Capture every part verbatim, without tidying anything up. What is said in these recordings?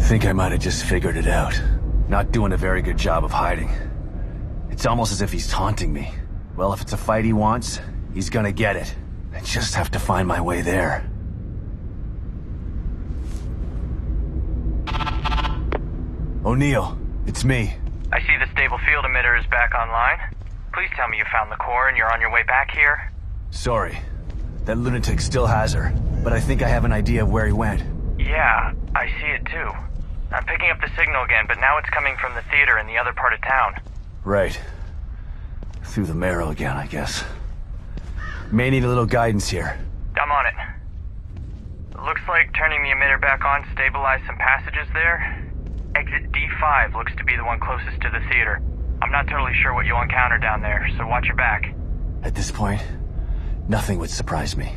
think I might have just figured it out. Not doing a very good job of hiding. It's almost as if he's taunting me. Well, if it's a fight he wants, he's gonna get it. I just have to find my way there. O'Neill, it's me. I see the stable field emitter is back online. Please tell me you found the core and you're on your way back here. Sorry. That lunatic still has her, but I think I have an idea of where he went. Yeah, I see it too. I'm picking up the signal again, but now it's coming from the theater in the other part of town. Right. Through the marrow again, I guess. May need a little guidance here. I'm on it. Looks like turning the emitter back on stabilized some passages there. Exit D five looks to be the one closest to the theater. I'm not totally sure what you'll encounter down there, so watch your back. At this point, nothing would surprise me.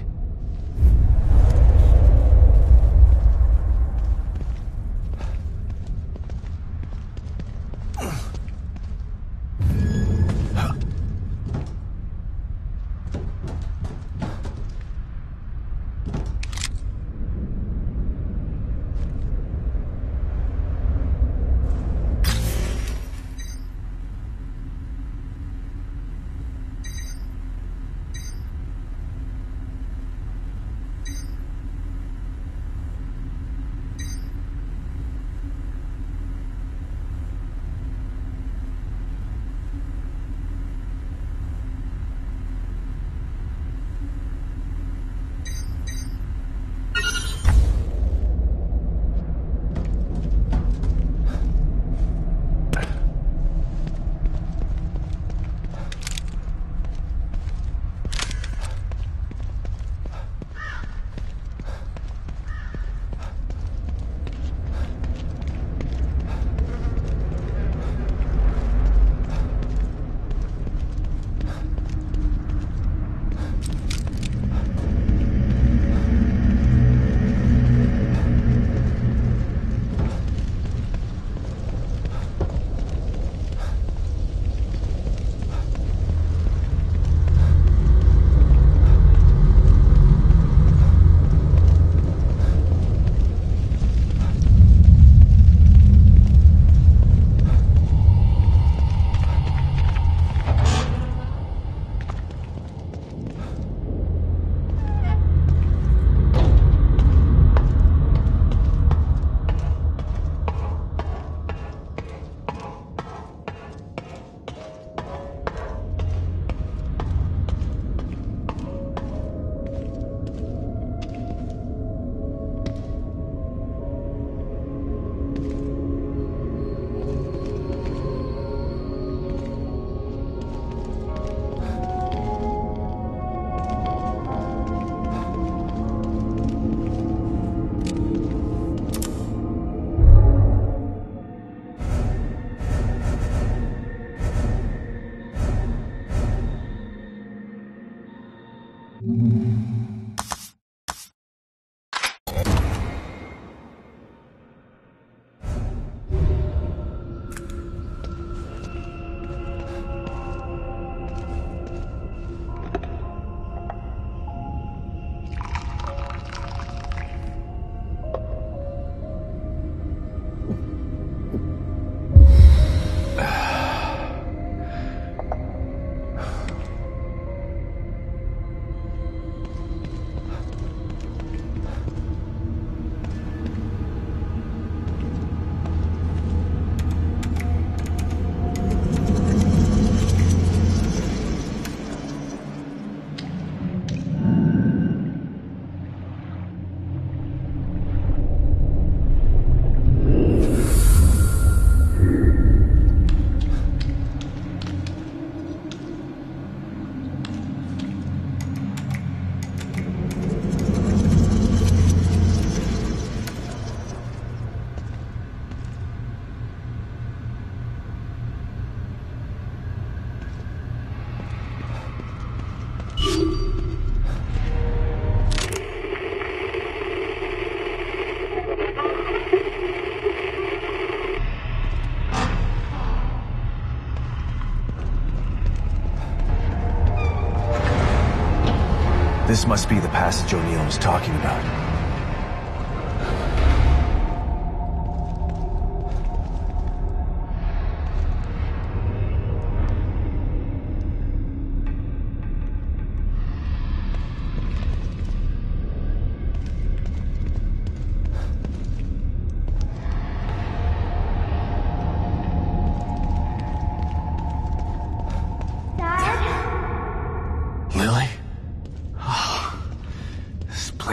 This must be the passage O'Neill was talking about.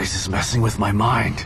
place is messing with my mind.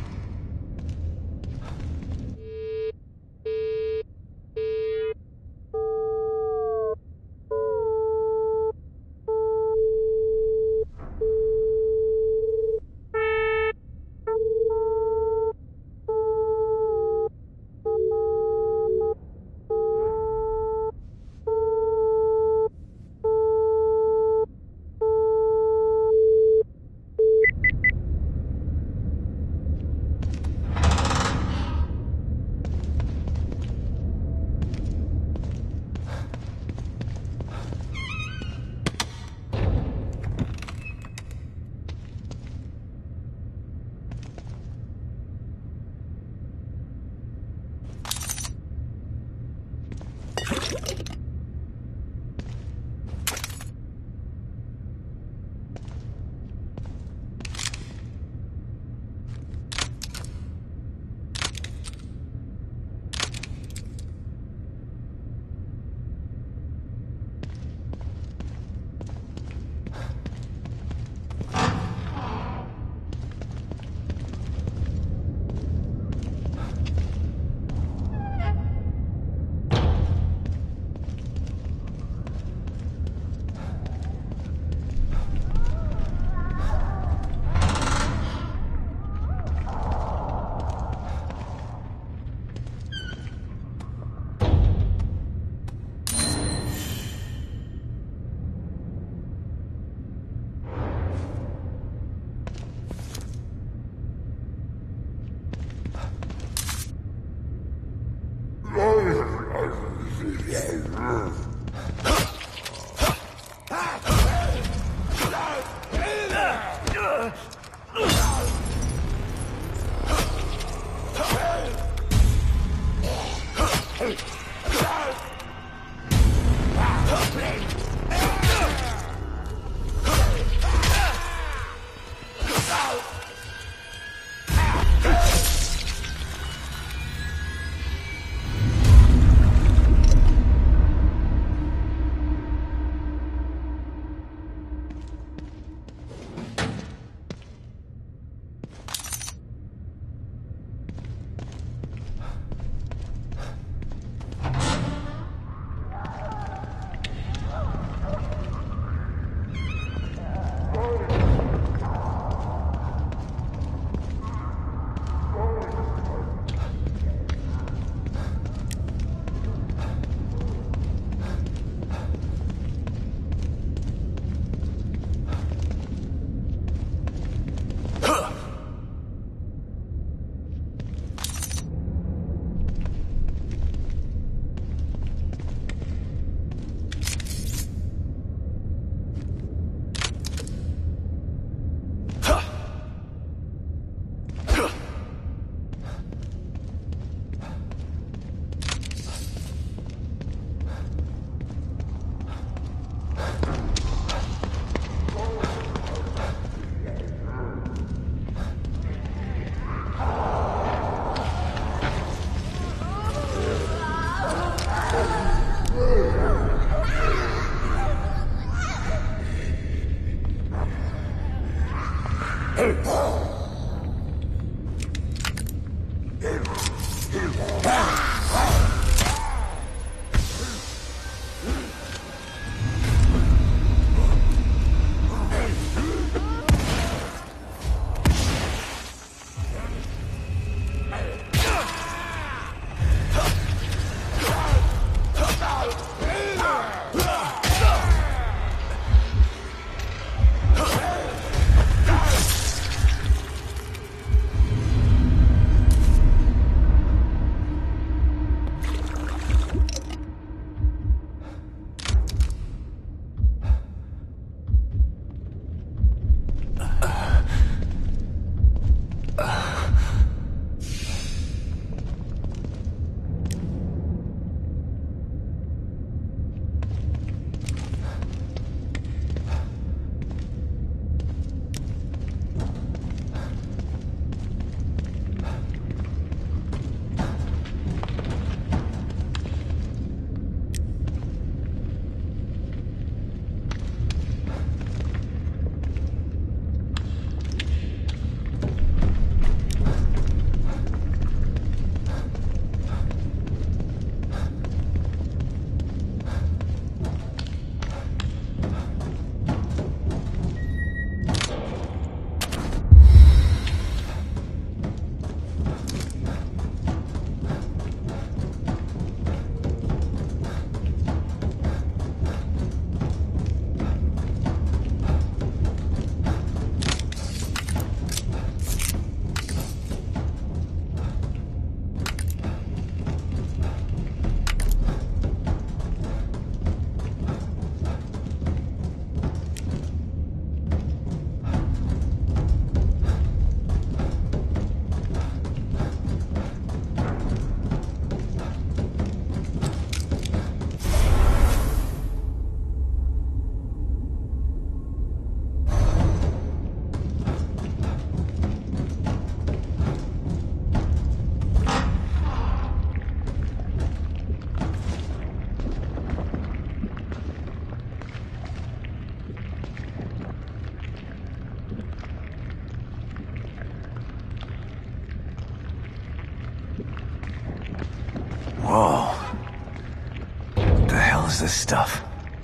Whoa. What the hell is this stuff?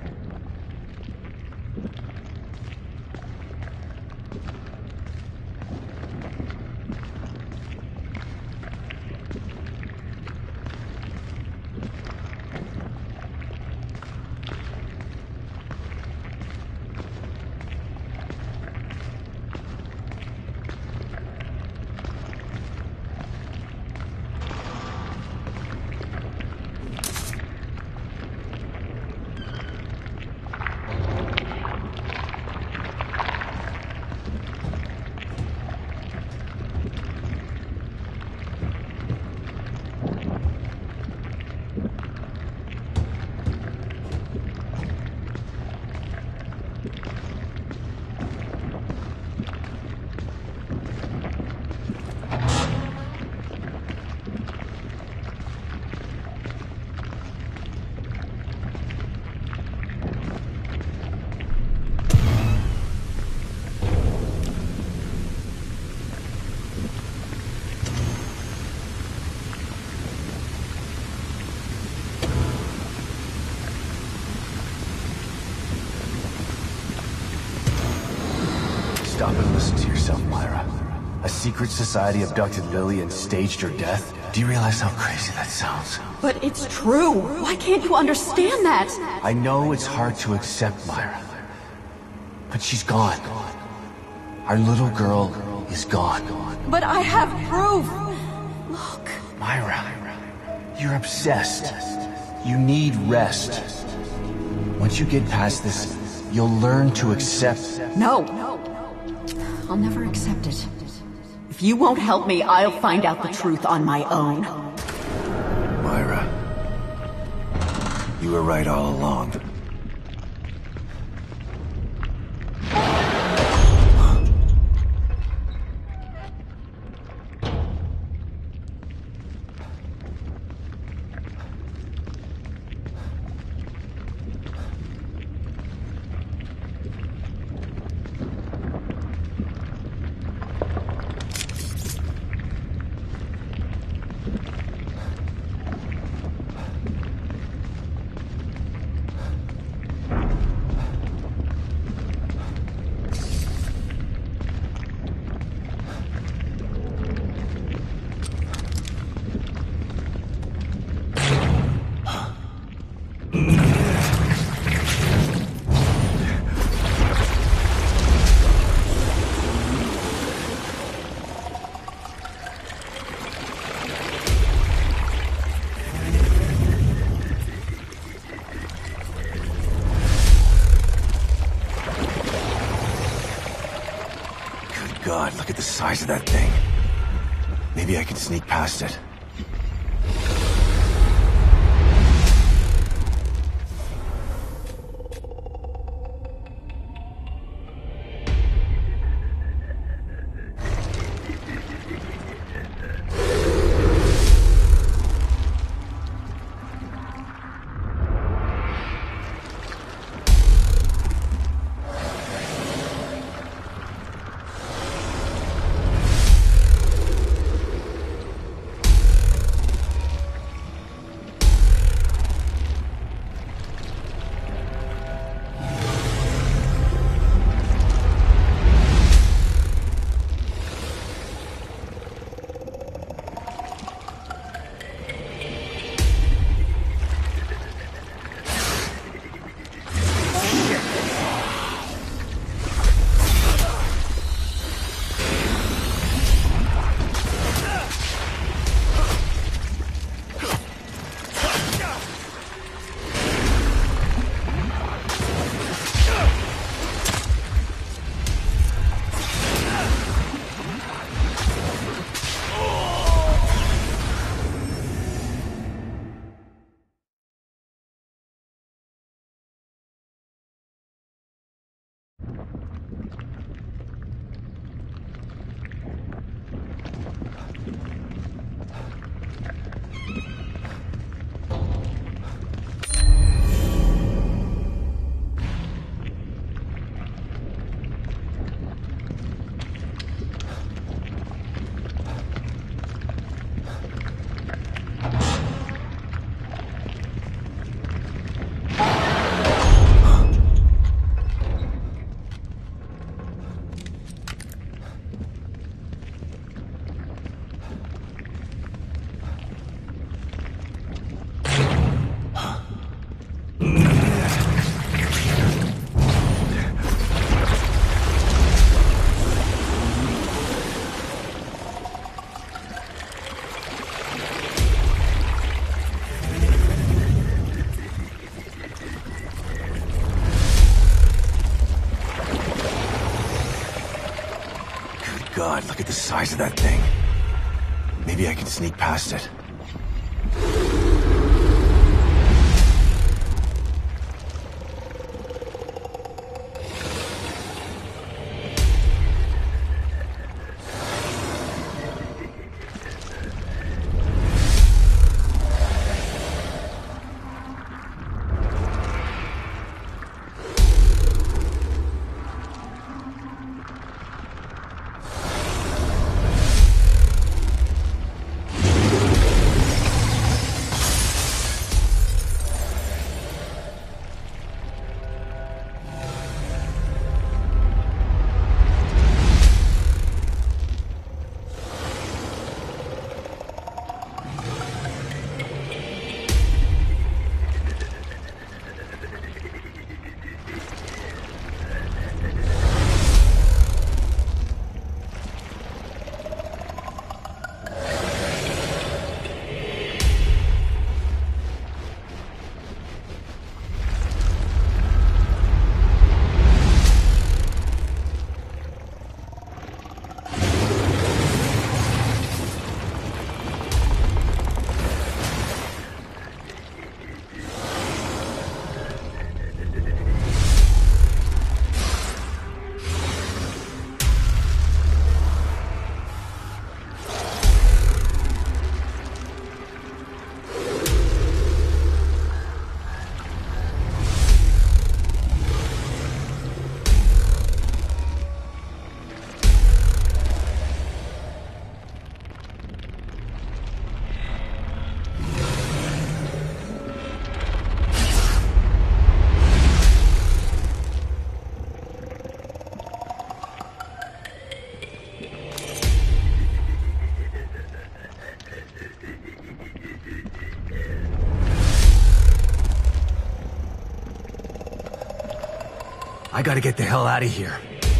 Stop and listen to yourself, Myra. A secret society abducted Lily and staged her death? Do you realize how crazy that sounds? But it's true. Why can't you understand that? I know it's hard to accept, Myra. But she's gone. Our little girl is gone. But I have proof. Look. Myra, you're obsessed. You need rest. Once you get past this, you'll learn to accept... No. I'll never accept it. If you won't help me, I'll find out the truth on my own. Myra, you were right all along. God, look at the size of that thing. Maybe I can sneak past it. God, look at the size of that thing. Maybe I can sneak past it. I gotta get the hell out of here.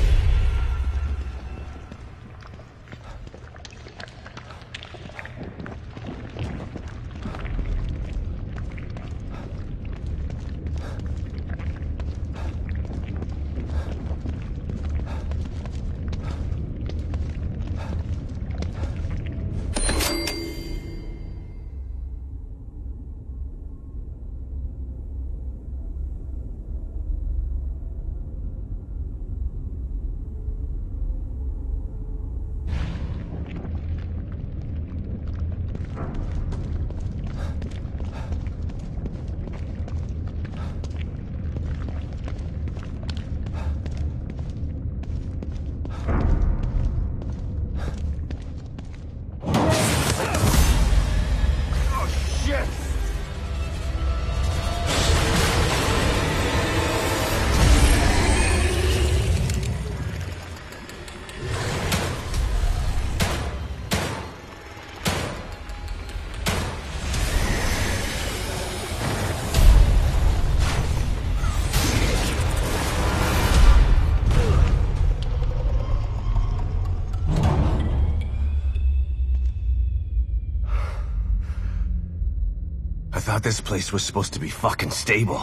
I thought this place was supposed to be fucking stable.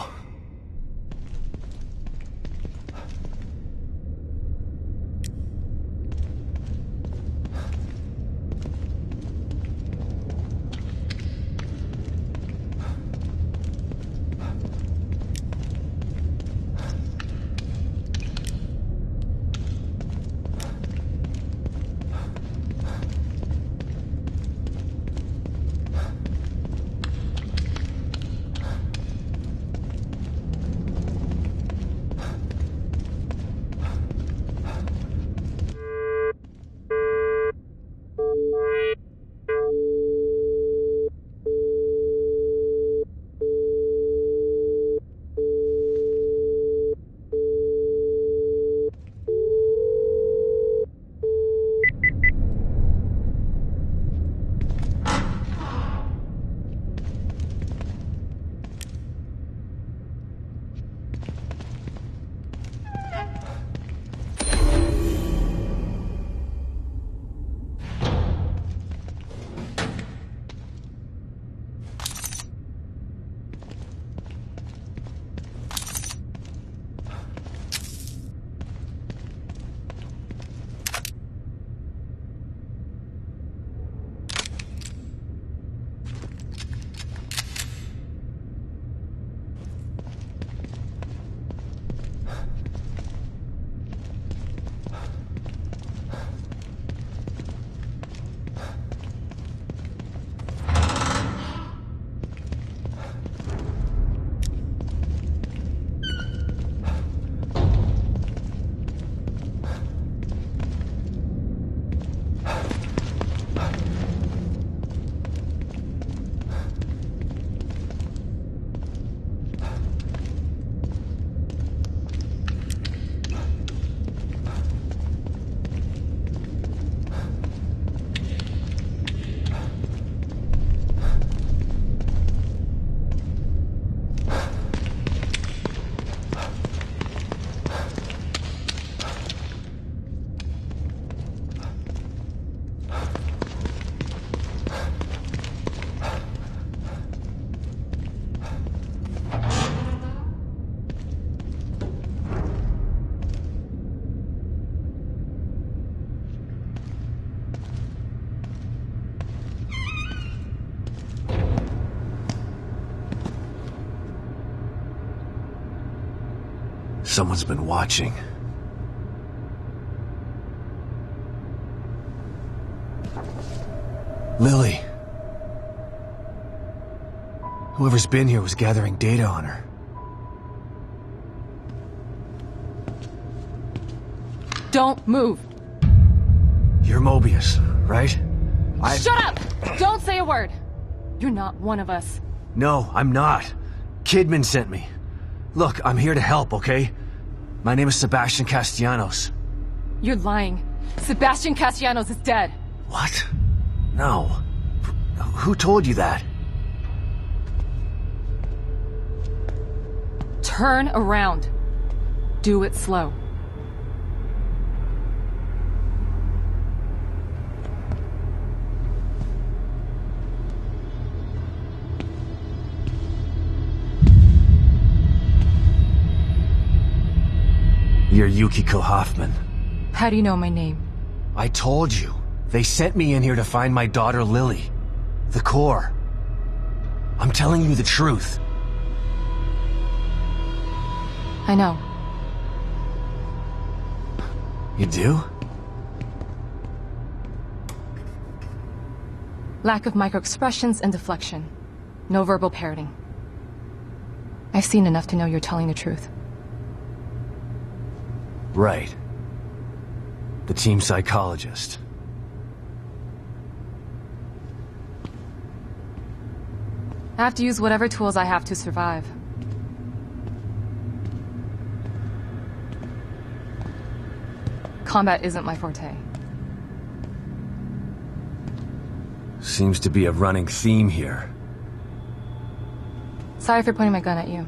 someone's been watching. Lily. Whoever's been here was gathering data on her. Don't move. You're Mobius, right? I... Shut up! Don't say a word. You're not one of us. No, I'm not. Kidman sent me. Look, I'm here to help, okay? My name is Sebastian Castellanos. You're lying. Sebastian Castellanos is dead. What? No. Who told you that? Turn around. Do it slow. You're Yukiko Hoffman. How do you know my name? I told you. They sent me in here to find my daughter Lily. The core. I'm telling you the truth. I know. You do? Lack of microexpressions and deflection. No verbal parroting. I've seen enough to know you're telling the truth. Right. The team psychologist. I have to use whatever tools I have to survive. Combat isn't my forte. Seems to be a running theme here. Sorry for pointing my gun at you.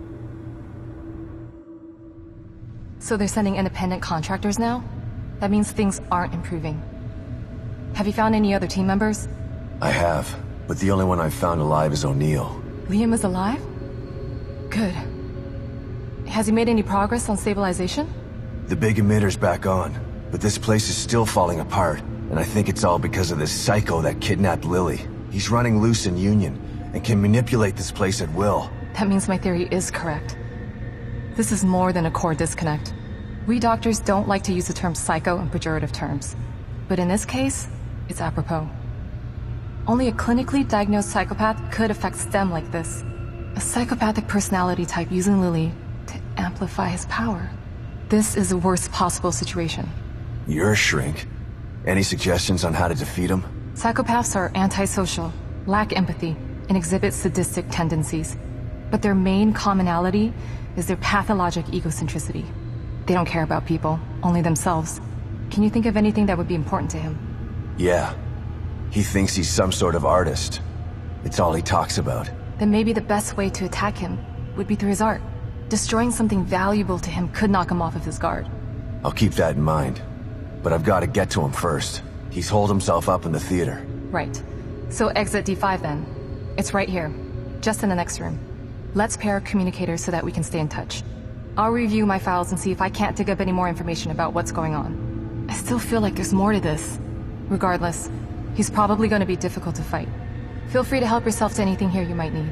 So they're sending independent contractors now? That means things aren't improving. Have you found any other team members? I have, but the only one I've found alive is O'Neill. Liam is alive? Good. Has he made any progress on stabilization? The big emitter's back on, but this place is still falling apart, and I think it's all because of this psycho that kidnapped Lily. He's running loose in Union, and can manipulate this place at will. That means my theory is correct. This is more than a core disconnect. We doctors don't like to use the term psycho in pejorative terms. But in this case, it's apropos. Only a clinically diagnosed psychopath could affect STEM like this. A psychopathic personality type using Lily to amplify his power. This is the worst possible situation. You're a shrink. Any suggestions on how to defeat him? Psychopaths are antisocial, lack empathy, and exhibit sadistic tendencies. But their main commonality is their pathologic egocentricity. They don't care about people, only themselves. Can you think of anything that would be important to him? Yeah. He thinks he's some sort of artist. It's all he talks about. Then maybe the best way to attack him would be through his art. Destroying something valuable to him could knock him off of his guard. I'll keep that in mind. But I've got to get to him first. He's holed himself up in the theater. Right. So exit D five then. It's right here. Just in the next room. Let's pair communicators so that we can stay in touch. I'll review my files and see if I can't dig up any more information about what's going on. I still feel like there's more to this. Regardless, he's probably going to be difficult to fight. Feel free to help yourself to anything here you might need.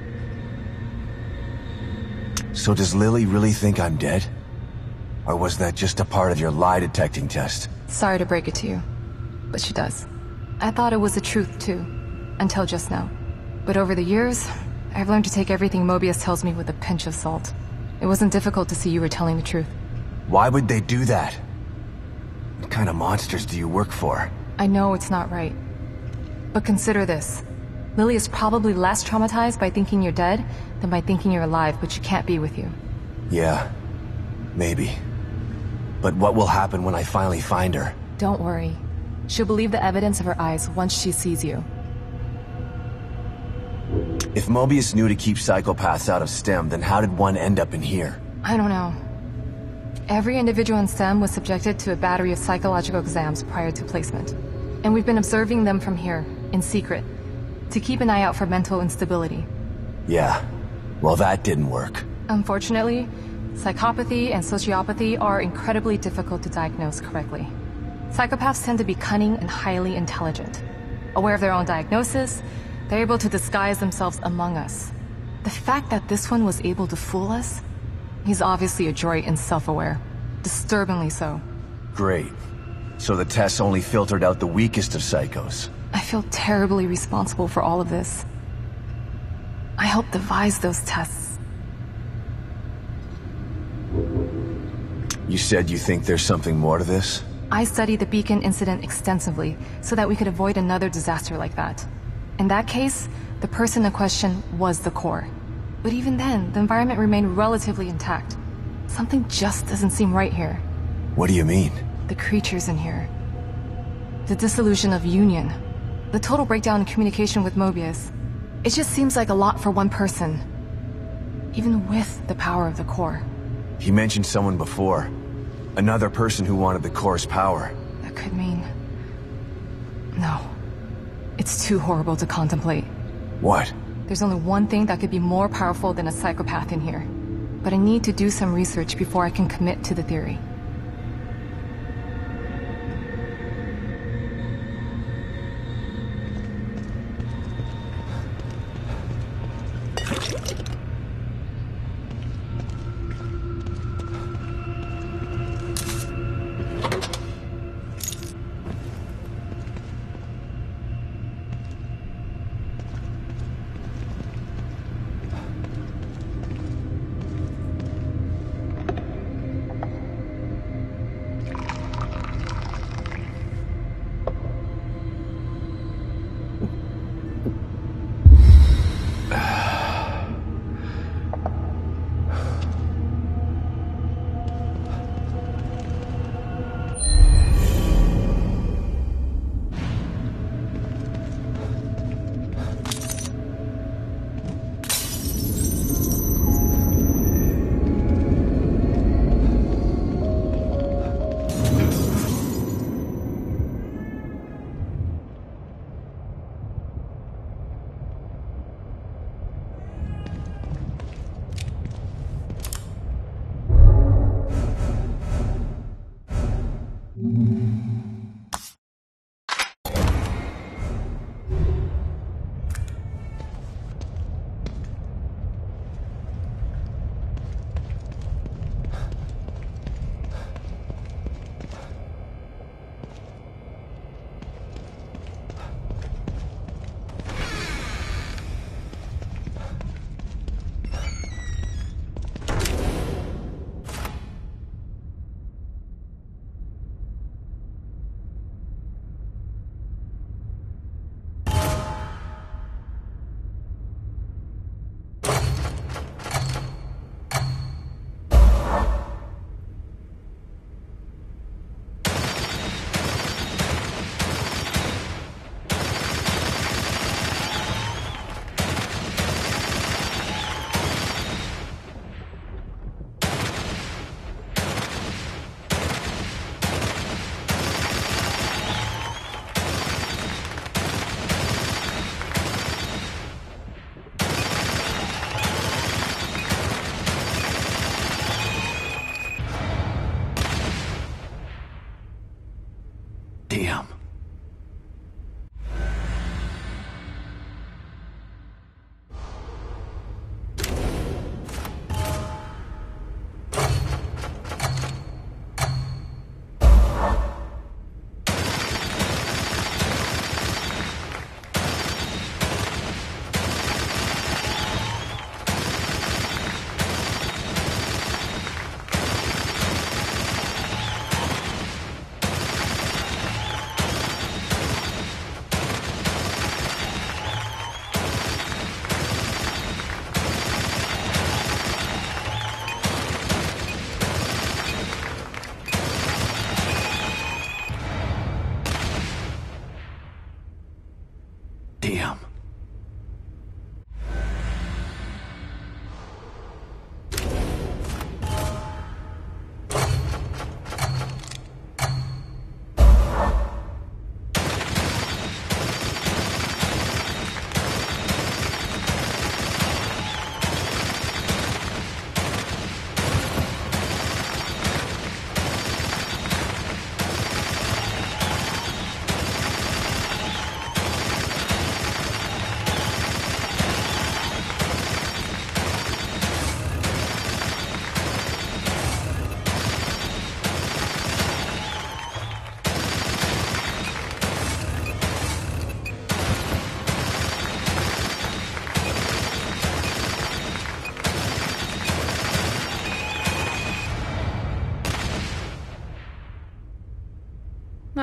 So does Lily really think I'm dead? Or was that just a part of your lie detecting test? Sorry to break it to you, but she does. I thought it was the truth too, until just now. But over the years, I've learned to take everything Mobius tells me with a pinch of salt. It wasn't difficult to see you were telling the truth. Why would they do that? What kind of monsters do you work for? I know it's not right. But consider this. Lily is probably less traumatized by thinking you're dead than by thinking you're alive, but she can't be with you. Yeah, maybe. But what will happen when I finally find her? Don't worry. She'll believe the evidence of her eyes once she sees you. If Mobius knew to keep psychopaths out of STEM, then how did one end up in here? I don't know. Every individual in STEM was subjected to a battery of psychological exams prior to placement. And we've been observing them from here, in secret, to keep an eye out for mental instability. Yeah. Well, that didn't work. Unfortunately, psychopathy and sociopathy are incredibly difficult to diagnose correctly. Psychopaths tend to be cunning and highly intelligent. Aware of their own diagnosis, they're able to disguise themselves among us. The fact that this one was able to fool us, He's obviously adroit and self-aware. Disturbingly so. Great. So the tests only filtered out the weakest of psychos. I feel terribly responsible for all of this. I helped devise those tests. You said you think there's something more to this? I studied the Beacon incident extensively so that we could avoid another disaster like that. In that case, the person in question was the core. But even then, the environment remained relatively intact. Something just doesn't seem right here. What do you mean? The creatures in here. The dissolution of Union. The total breakdown in communication with Mobius. It just seems like a lot for one person. Even with the power of the core. He mentioned someone before. Another person who wanted the core's power. That could mean... No. It's too horrible to contemplate. What? There's only one thing that could be more powerful than a psychopath in here. But I need to do some research before I can commit to the theory.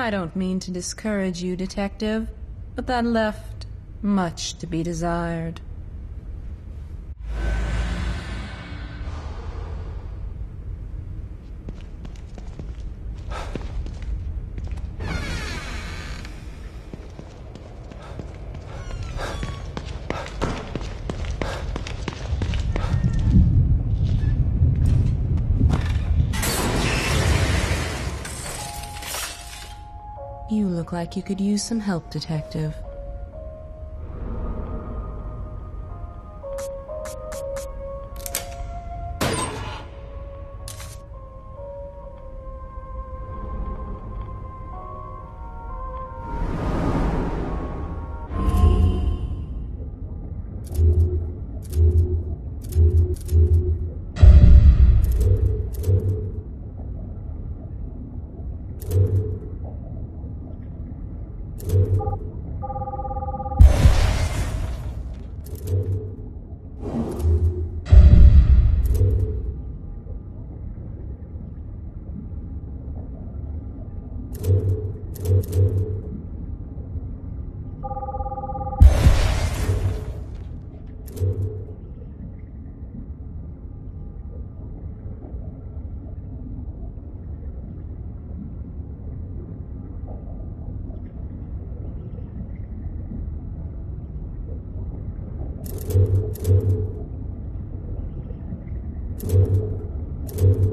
I don't mean to discourage you, Detective, but that left much to be desired. You look like you could use some help, Detective. You